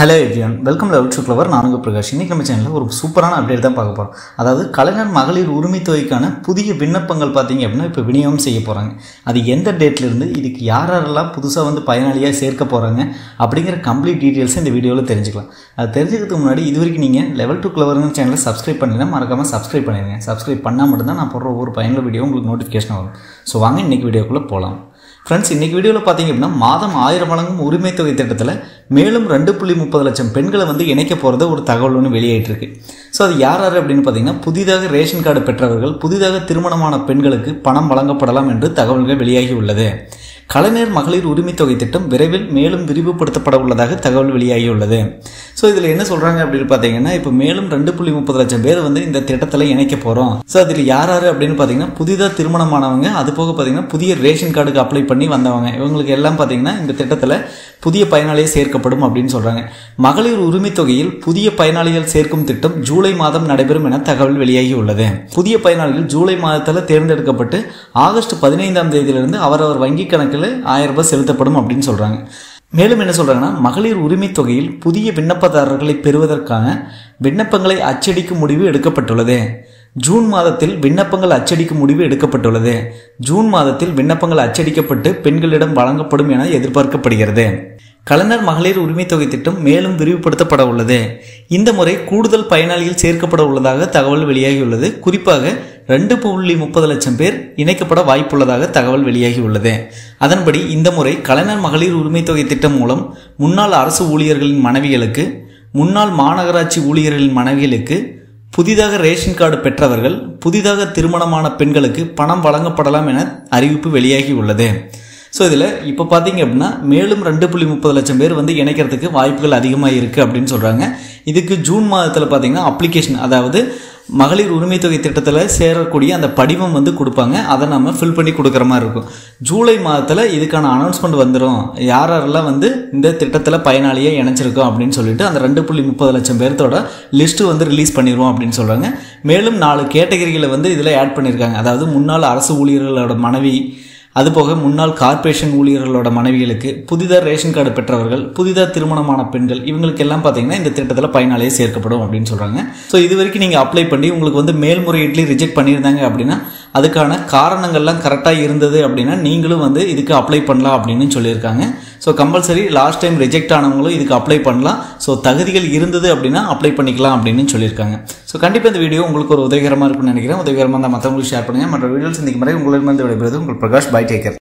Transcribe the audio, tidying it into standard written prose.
Hello everyone, welcome to Level 2 Clever. நான் உங்க பிரகாஷ். இன்னைக்கு நம்ம சேனல்ல ஒரு சூப்பரான அப்டேட் தான் பார்க்க போறோம். அதாவது கலைஞர் மகளிர் உரிமை தொகைக்கான புதிய விண்ணப்பங்கள் பாத்தீங்க அப்படினா இப்போ விநியோகம் செய்ய போறாங்க. அது எந்த டேட்ல இருந்து இதுக்கு யாரெல்லாம் புதுசா வந்து பயனாளியா சேர்க்க போறாங்க அப்படிங்கற கம்ப்ளீட் டீடைல்ஸ் இந்த வீடியோல தெரிஞ்சுக்கலாம். அது தெரிஞ்சுக்கிறதுக்கு முன்னாடி இதுவரைக்கும் நீங்க Level 2 Clever சேனலை சப்ஸ்கிரைப் பண்ணலனா மறக்காம சப்ஸ்கிரைப் பண்ணிடுங்க. சப்ஸ்கிரைப் பண்ணா மட்டும் தான் நான் போடுற ஒவ்வொரு பயனுள்ள வீடியோ உங்களுக்கு நோட்டிஃபிகேஷன் வரும். சோ வாங்க இன்னைக்கு வீடியோக்குள்ள போலாம். Friends, இன்னைக்கு வீடியோல பாத்தீங்க அப்படினா மாதம் 1000 வழங்கும் உரிமை தொகை திட்டத்துல மேலும் 2.30 லட்சம் பெண்களை வந்து இணைக்க போறது ஒரு தகவல் ஒன்னு வெளியிட்டு இருக்கு. சோ அது யார் அப்படினு பாத்தீங்கன்னா புதிதாக ரேஷன் கார்டு பெற்றவர்கள், புதிதாக திருமணமான பெண்களுக்கு பணம் வழங்கப்படலாம் என்று தகவல்கள் வெளியாகி உள்ளது. கலைஞர் மகளிர் உரிமை தொகை திட்டம் விரைவில் மேலும் விரிவுபடுத்தப்பட உள்ளதாக தகவல் வெளியாகி உள்ளது. சோ இதுல என்ன சொல்றாங்க அப்படினு பாத்தீங்கன்னா இப்போ மேலும் 2.30 லட்சம் பேர் வந்து இந்த திட்டத்துல இணைக்க போறோம். சோ அதுல யார் அப்படினு பாத்தீங்கன்னா புதிதா திருமணமானவங்க, அது போக பாத்தீங்கன்னா புதிய ரேஷன் கார்டுக்கு அப்ளை பண்ணி வந்தவங்க, இவங்களுக்கு எல்லாம் பாத்தீங்கன்னா இந்த திட்டத்துல புதிய பயனாளியை சேர்க்கப்படும் அப்படின்னு சொல்றாங்க. மகளிர் உரிமை தொகையில் புதிய பயனாளிகள் சேர்க்கும் திட்டம் ஜூலை மாதம் நடைபெறும் என தகவல் வெளியாகி உள்ளது. புதிய பயனாளிகள் ஜூலை மாதத்துல தேர்ந்தெடுக்கப்பட்டு ஆகஸ்ட் 15ஆம் தேதியிலிருந்து அவரவர் வங்கி கணக்கில் 1000 ரூபாய் செலுத்தப்படும் அப்படின்னு சொல்றாங்க. மேலும் என்ன சொல்றாங்கன்னா மகளிர் உரிமை தொகையில் புதிய விண்ணப்பதாரர்களை பெறுவதற்கான விண்ணப்பங்களை அச்சடிக்கும் முடிவு எடுக்கப்பட்டுள்ளது. ஜூன் மாதத்தில் விண்ணப்பங்கள் அச்சடிக்கும் முடிவு எடுக்கப்பட்டுள்ளது. ஜூன் மாதத்தில் விண்ணப்பங்கள் அச்சடிக்கப்பட்டு பெண்களிடம் வழங்கப்படும் என எதிர்பார்க்கப்படுகிறது. கலைஞர் மகளிர் உரிமை தொகை திட்டம் மேலும் விரிவுபடுத்தப்பட உள்ளது. இந்த முறை கூடுதல் பயனாளிகள் சேர்க்கப்பட உள்ளதாக தகவல் வெளியாகியுள்ளது. குறிப்பாக 2.30 லட்சம் பேர் இணைக்கப்பட வாய்ப்புள்ளதாக தகவல் வெளியாகி உள்ளது. அதன்படி இந்த முறை கலைஞர் மகளிர் உரிமை தொகை திட்டம் மூலம் முன்னாள் அரசு ஊழியர்களின் மனைவிகளுக்கு, முன்னாள் மாநகராட்சி ஊழியர்களின் மனைவிகளுக்கு, புதிதாக ரேஷன் கார்டு பெற்றவர்கள், புதிதாக திருமணமான பெண்களுக்கு பணம் வழங்கப்படலாம் என அறிவிப்பு வெளியாகி உள்ளது. ஸோ இதில் இப்போ பார்த்தீங்க அப்படின்னா மேலும் 2.30 லட்சம் பேர் வந்து இணைக்கிறதுக்கு வாய்ப்புகள் அதிகமாக இருக்குது அப்படின்னு சொல்கிறாங்க. இதுக்கு ஜூன் மாதத்தில் பார்த்தீங்கன்னா அப்ளிகேஷன், அதாவது மகளிர் உரிமை தொகை திட்டத்தில் சேரக்கூடிய அந்த படிவம் வந்து கொடுப்பாங்க. அதை நம்ம ஃபில் பண்ணி கொடுக்குற மாதிரி இருக்கும். ஜூலை மாதத்தில் இதுக்கான அனௌன்ஸ்மெண்ட் வந்துடும், யாரெல்லாம் வந்து இந்த திட்டத்தில் பயனாளியாக இணைச்சிருக்கோம் அப்படின்னு சொல்லிட்டு அந்த 2.30 லட்சம் பேர்த்தோட லிஸ்ட்டு வந்து ரிலீஸ் பண்ணிடுவோம் அப்படின்னு சொல்கிறாங்க. மேலும் 4 கேட்டகரிகளை வந்து இதில் ஆட் பண்ணியிருக்காங்க. அதாவது முன்னாள் அரசு ஊழியர்களோட மனைவி, அதுபோக முன்னாள் கார்ப்பரேஷன் ஊழியர்களோட மனைவிகளுக்கு, புதிதாக ரேஷன் கார்டு பெற்றவர்கள், புதிதாக திருமணமான பெண்கள், இவங்களுக்கு எல்லாம் பார்த்தீங்கன்னா இந்த திட்டத்தில் பயனாளியே சேர்க்கப்படும் அப்படின்னு சொல்கிறாங்க. ஸோ இது வரைக்கும் நீங்கள் அப்ளை பண்ணி உங்களுக்கு வந்து மேல்முறையீட்டில் ரிஜெக்ட் பண்ணியிருந்தாங்க அப்படின்னா அதுக்கான காரணங்கள்லாம் கரெக்டாக இருந்தது அப்படின்னா நீங்களும் வந்து இதுக்கு அப்ளை பண்ணலாம் அப்படின்னு சொல்லியிருக்காங்க. So compulsory last time reject ஆனவங்களும் இதுக்கு அப்ளை பண்ணலாம். ஸோ தகுதிகள் இருந்தது அப்படின்னா அப்ளை பண்ணிக்கலாம் அப்படின்னு சொல்லியிருக்காங்க. ஸோ கண்டிப்பாக இந்த வீடியோ உங்களுக்கு ஒரு உதவிகரமாக இருக்கும்னு நினைக்கிறேன். உதவிகரமாக இருந்தால் மற்றவங்களுக்கு ஷேர் பண்ணுங்கள். மற்ற வீடியோஸ் இந்த மாதிரி உங்களிடமிருந்து விடைபெறுவது உங்கள் பிரகாஷ். By, take care.